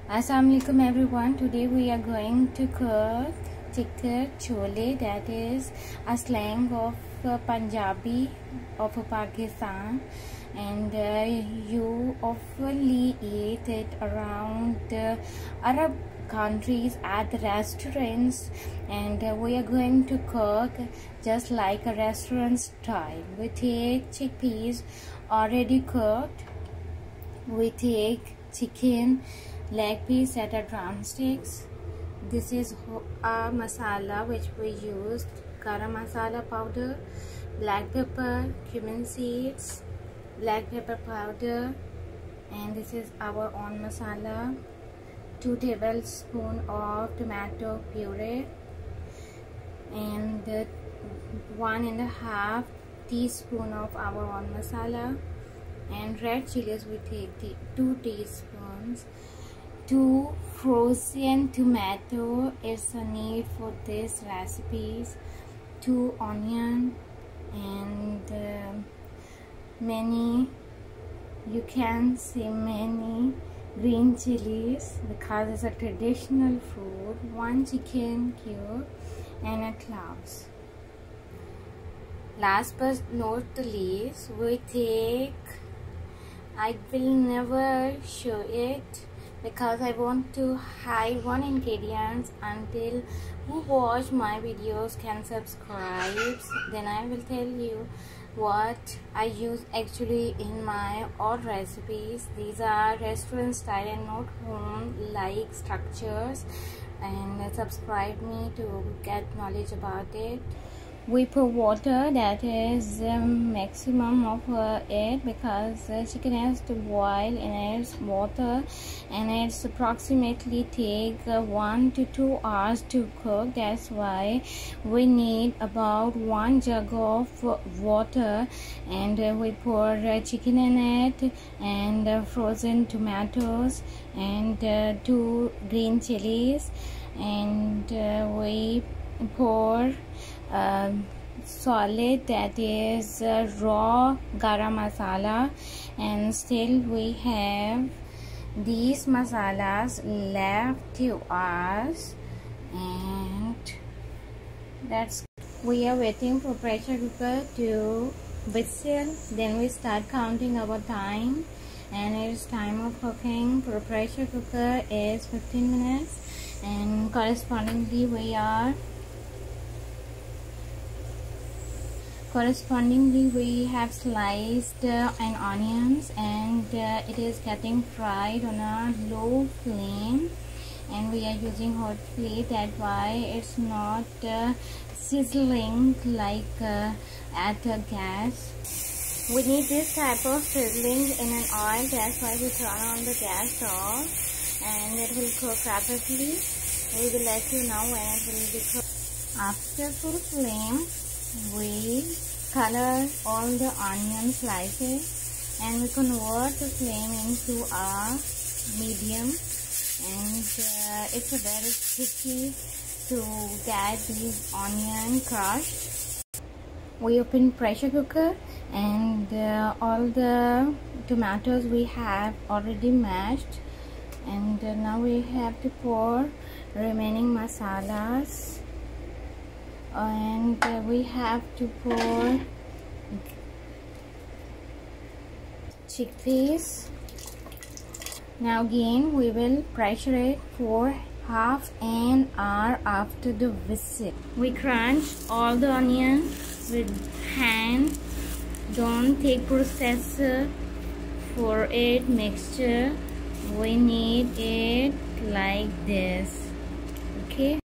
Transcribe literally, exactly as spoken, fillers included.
Assalamualaikum everyone. Today we are going to cook chicken chole, that is a slang of uh, Punjabi of Pakistan, and uh, you oftenly eat it around the Arab countries at the restaurants, and uh, we are going to cook just like a restaurant style. We take chickpeas already cooked, we take chicken leg piece that are drumsticks. This is our masala which we used: garam masala powder, black pepper, cumin seeds, black pepper powder, and this is our own masala. Two tablespoons of tomato puree, and uh, one and a half teaspoon of our own masala, and red chilies we take two teaspoons. Two frozen tomato is a need for this recipes. Two onion, and uh, many, you can see many green chilies because it's a traditional food. One chicken cube and a cloves. Last but not the least, we take, I will never show it because I want to hide one ingredient until who watch my videos can subscribe. Then I will tell you what I use actually in my all recipes. These are restaurant style and not home like structures, and subscribe me to get knowledge about it. We put water, that is um, maximum of uh, it, because uh, chicken has to boil in its water, and it's approximately take uh, one to two hours to cook. That's why we need about one jug of water, and uh, we pour uh, chicken in it, and uh, frozen tomatoes, and uh, two green chilies, and uh, we pour Uh, solid, that is uh, raw garam masala, and still we have these masalas left to us, and that's we are waiting for pressure cooker to whistle. Then we start counting our time, and it's time of cooking for pressure cooker is fifteen minutes, and correspondingly we are Correspondingly, we have sliced uh, an onions, and uh, it is getting fried on a low flame, and we are using hot plate. That's why it's not uh, sizzling like uh, at the gas. We need this type of sizzling in an oil. That's why we turn on the gas off, and it will cook rapidly. We will let you know when it will be cooked. After full flame, we color all the onion slices, and we convert the flame into a medium, and uh, it's a very tricky to get these onion crushed. We open pressure cooker, and uh, all the tomatoes we have already mashed, and uh, now we have to pour remaining masalas, and uh, we have to pour chickpeas. Now again we will pressure it for half an hour after the whistle. We crunch all the onion with hand. Don't take processor for it mixture. We need it like this.